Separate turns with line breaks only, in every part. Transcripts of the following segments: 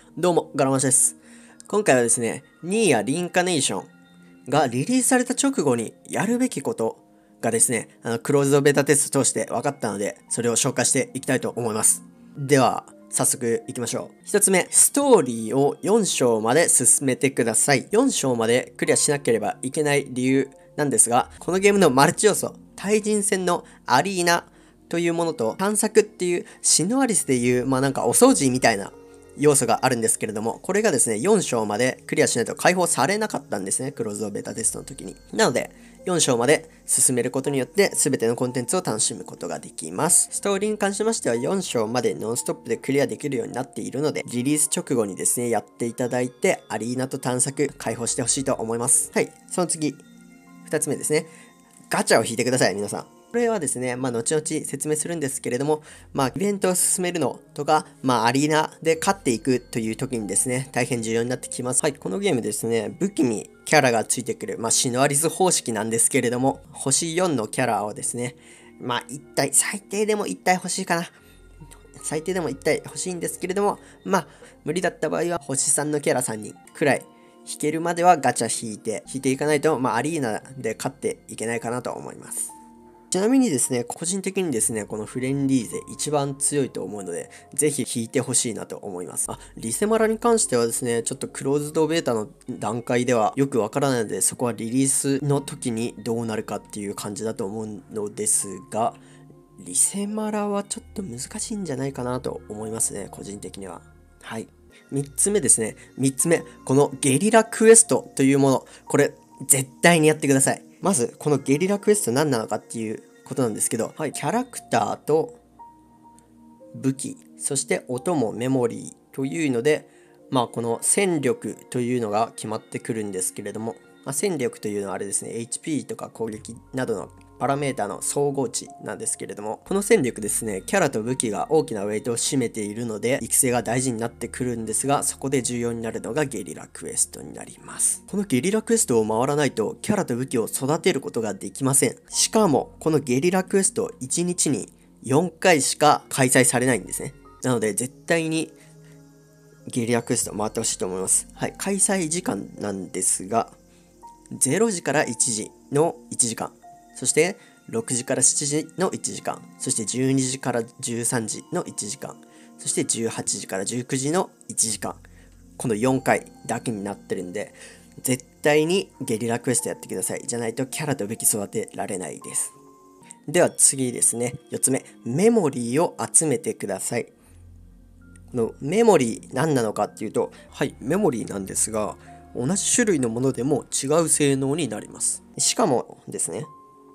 どうも、ガラマシです。今回はですね、ニーヤリンカネーションがリリースされた直後にやるべきことがですね、クローズドベータテストを通して分かったので、それを紹介していきたいと思います。では、早速いきましょう。一つ目、ストーリーを4章まで進めてください。4章までクリアしなければいけない理由なんですが、このゲームのマルチ要素、対人戦のアリーナというものと、探索っていうシノアリスでいう、なんかお掃除みたいな要素があるんですけれども、これがですね、4章までクリアしないと解放されなかったんですね、クローズドベータテストの時に。なので、4章まで進めることによって、全てのコンテンツを楽しむことができます。ストーリーに関しましては、4章までノンストップでクリアできるようになっているので、リリース直後にですね、やっていただいて、アリーナと探索、解放してほしいと思います。はい、その次、2つ目ですね。ガチャを引いてください、皆さん。これはですね、後々説明するんですけれども、イベントを進めるのとか、アリーナで勝っていくという時にですね、大変重要になってきます。はい、このゲームですね、武器にキャラがついてくる、シノアリス方式なんですけれども、星4のキャラをですね、1体、最低でも1体欲しいかな。最低でも1体欲しいんですけれども、無理だった場合は星3のキャラ3人くらい引けるまではガチャ引いていかないと、アリーナで勝っていけないかなと思います。ちなみにですね、個人的にですね、このフレンリーゼ一番強いと思うので、ぜひ引いてほしいなと思います。リセマラに関してはですね、ちょっとクローズドベータの段階ではよくわからないので、そこはリリースの時にどうなるかっていう感じだと思うのですが、リセマラはちょっと難しいんじゃないかなと思いますね、個人的には。はい。3つ目ですね。3つ目。このゲリラクエストというもの。これ、絶対にやってください。まず、このゲリラクエスト何なのかっていうことなんですけど、キャラクターと武器、そして音もメモリーというので、この戦力というのが決まってくるんですけれども、戦力というのはあれですね、HP とか攻撃などのパラメータの総合値なんですけれども、この戦力ですね、キャラと武器が大きなウェイトを占めているので、育成が大事になってくるんですが、そこで重要になるのがゲリラクエストになります。このゲリラクエストを回らないと、キャラと武器を育てることができません。しかも、このゲリラクエスト1日に4回しか開催されないんですね。なので、絶対にゲリラクエスト回ってほしいと思います。はい、開催時間なんですが、0時から1時の1時間。そして6時から7時の1時間、そして12時から13時の1時間、そして18時から19時の1時間。この4回だけになってるんで、絶対にゲリラクエストやってください。じゃないとキャラと武器育てられないです。では次ですね、4つ目。メモリーを集めてください。このメモリー何なのかっていうと、メモリーなんですが、同じ種類のものでも違う性能になります。しかもですね、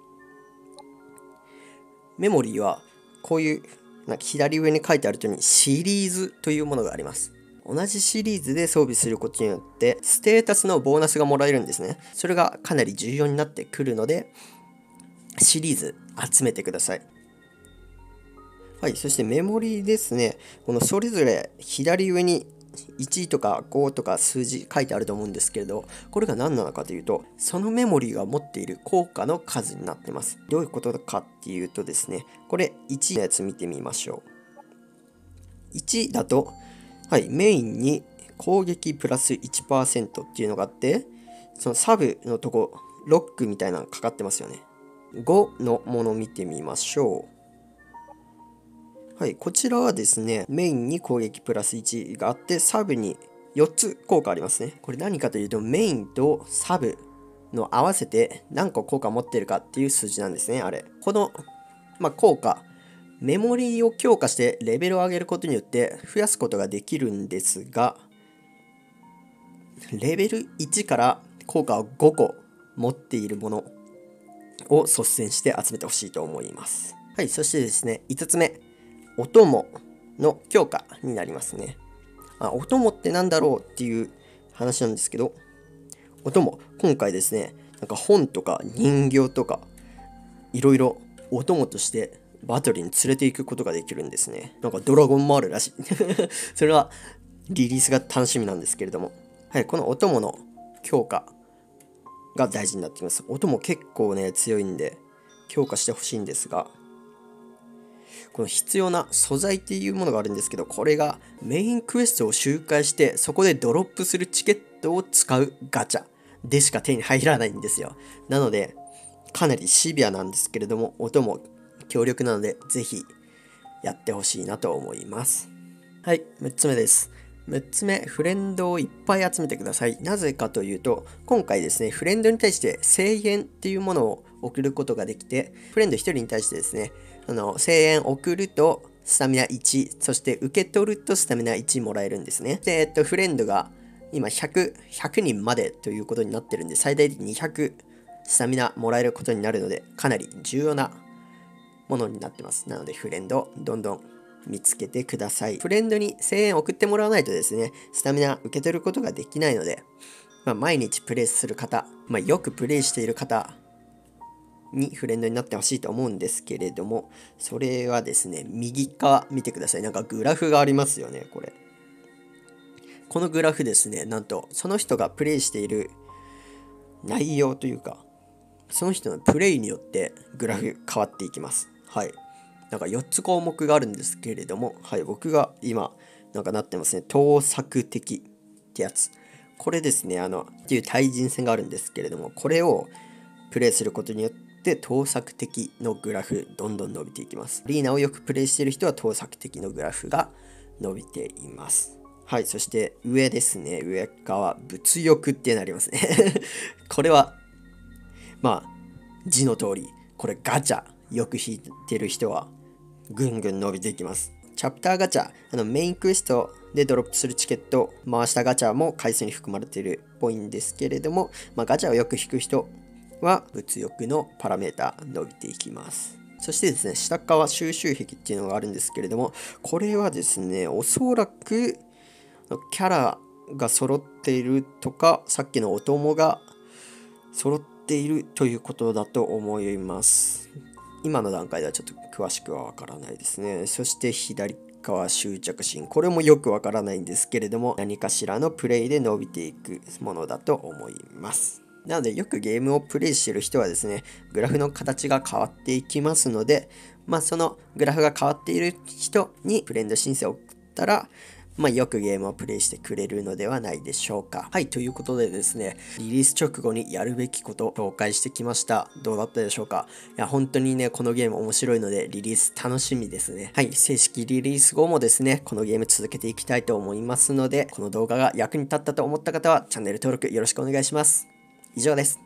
メモリーはこういう左上に書いてあるようにシリーズというものがあります。同じシリーズで装備することによってステータスのボーナスがもらえるんですね。それがかなり重要になってくるので、シリーズ集めてください。はい、そしてメモリーですね。このそれぞれ左上に1とか5とか数字書いてあると思うんですけれど、これが何なのかというと、そのメモリーが持っている効果の数になってます。どういうことかっていうとですね、これ1のやつ見てみましょう。1だと、メインに攻撃プラス 1% っていうのがあって、そのサブのとこ、ロックみたいなのかかってますよね。5のものを見てみましょう。こちらはですね、メインに攻撃プラス1があって、サブに4つ効果ありますね。これ何かというと、メインとサブの合わせて何個効果持ってるかっていう数字なんですね、あれ。この、効果、メモリーを強化してレベルを上げることによって増やすことができるんですが、レベル1から効果を5個持っているものを率先して集めてほしいと思います。そしてですね、5つ目。お供の強化になりますね。お供ってなんだろうっていう話なんですけど、お供、今回ですね、本とか人形とか、いろいろお供としてバトルに連れていくことができるんですね。ドラゴンもあるらしい。それはリリースが楽しみなんですけれども、このお供の強化が大事になってきます。お供結構ね、強いんで、強化してほしいんですが、 この必要な素材っていうものがあるんですけど、これがメインクエストを周回してそこでドロップするチケットを使うガチャでしか手に入らないんですよ。なのでかなりシビアなんですけれども、音も強力なのでぜひやってほしいなと思います。はい、6つ目です。6つ目、フレンドをいっぱい集めてください。なぜかというと、今回ですね、フレンドに対して声援っていうものを送ることができて、フレンド1人に対してですね、声援送るとスタミナ1、そして受け取るとスタミナ1もらえるんですね。で、フレンドが今100人までということになってるんで、最大で200スタミナもらえることになるので、かなり重要なものになってます。なので、フレンド、どんどん見つけてください。フレンドに声援を送ってもらわないとですね、スタミナ受け取ることができないので、毎日プレイする方、よくプレイしている方にフレンドになってほしいと思うんですけれども、それはですね、右側見てください。なんかグラフがありますよね、これ。このグラフですね、なんとその人がプレイしている内容というか、その人のプレイによってグラフ変わっていきます。はい。なんか4つ項目があるんですけれども、はい、僕が今なんかなってますね。盗作的ってやつ。これですね、っていう対人戦があるんですけれども、これをプレイすることによって盗作的のグラフどんどん伸びていきます。リーナをよくプレイしている人は盗作的のグラフが伸びています。はい、そして上ですね、上側、物欲ってなりますね。これは、字の通り、これガチャ、よく引いてる人はぐんぐん伸びていきます。チャプターガチャ、メインクエストでドロップするチケット、回したガチャも回数に含まれているっぽいんですけれども、ガチャをよく引く人は物欲のパラメータ伸びていきます。そしてですね、下側収集癖っていうのがあるんですけれども、これはですね、おそらくキャラが揃っているとか、さっきのお供が揃っているということだと思います。今の段階ではちょっと詳しくはわからないですね。そして左側執着心。これもよくわからないんですけれども、何かしらのプレイで伸びていくものだと思います。なのでよくゲームをプレイしている人はですね、グラフの形が変わっていきますので、そのグラフが変わっている人にフレンド申請を送ったら、よくゲームをプレイしてくれるのではないでしょうか。はい、ということでですね、リリース直後にやるべきことを紹介してきました。どうだったでしょうか。いや、本当にね、このゲーム面白いので、リリース楽しみですね。はい、正式リリース後もですね、このゲーム続けていきたいと思いますので、この動画が役に立ったと思った方は、チャンネル登録よろしくお願いします。以上です。